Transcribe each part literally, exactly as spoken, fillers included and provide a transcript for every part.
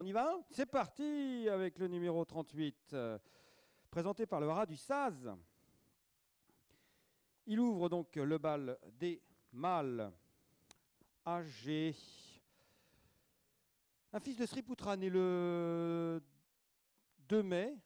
On y va? C'est parti avec le numéro trente-huit, euh, présenté par le haras du Saz. Il ouvre donc le bal des mâles âgés. Un fils de Sriputra né le deux mai.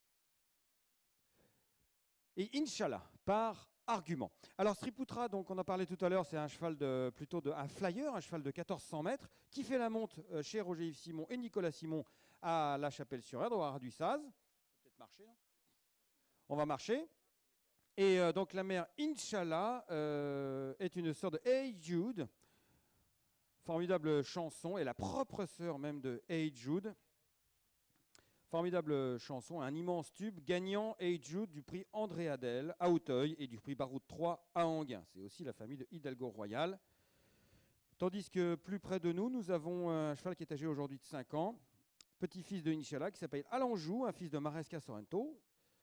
Et Inch'Allah, par argument. Alors Sriputra, donc on en parlait tout à l'heure, c'est un cheval de plutôt de, un flyer, un cheval de quatorze cents mètres, qui fait la monte euh, chez Roger-Yves Simon et Nicolas Simon à La Chapelle-sur-Erdre, au haras du Saz. Peut-être marcher, non? On va marcher. Et euh, donc la mère Inch'Allah euh, est une sœur de Hey Jude, formidable chanson, et la propre sœur même de Hey Jude. Formidable chanson, un immense tube, gagnant Hey Jude du prix André Adel à Auteuil et du prix Baroud trois à Anguin. C'est aussi la famille de Hidalgo Royal. Tandis que plus près de nous, nous avons un cheval qui est âgé aujourd'hui de cinq ans, petit-fils de Inch'Allah, qui s'appelle Alanjou, un fils de Maresca Sorrento,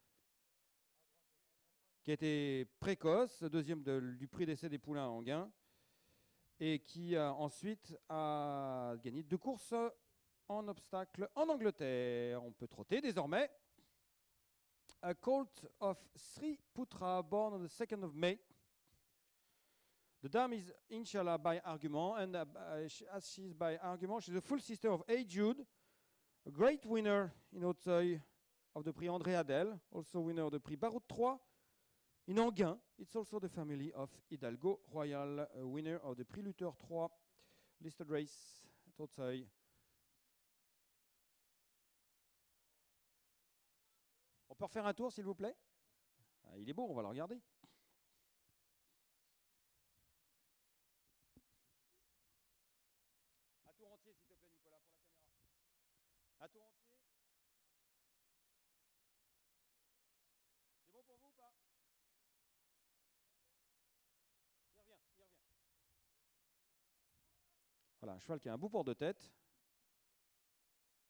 qui a été précoce, deuxième de, du prix d'essai des poulains à Anguin, et qui a ensuite a gagné deux courses en obstacle en Angleterre. On peut trotter désormais. A colt of Sriputra, born on the second of May. The dame is Inch'Allah by argument, and uh, as she is by argument, she's a full sister of Hey Jude, a great winner in Auteuil of the prix André Adel, also winner of the prix Baroud trois. In Anguin, it's also the family of Hidalgo Royal, a winner of the prix Luther trois, listed race at Auteuil. On peut refaire un tour, s'il vous plaît? Ah, il est beau, on va le regarder. À tour entier, s'il te plaît, Nicolas, pour la caméra. À tour entier. C'est bon pour vous ou pas? Il revient, il revient. Voilà, un cheval qui a un beau port de tête.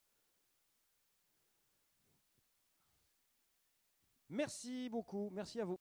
Merci beaucoup, merci à vous.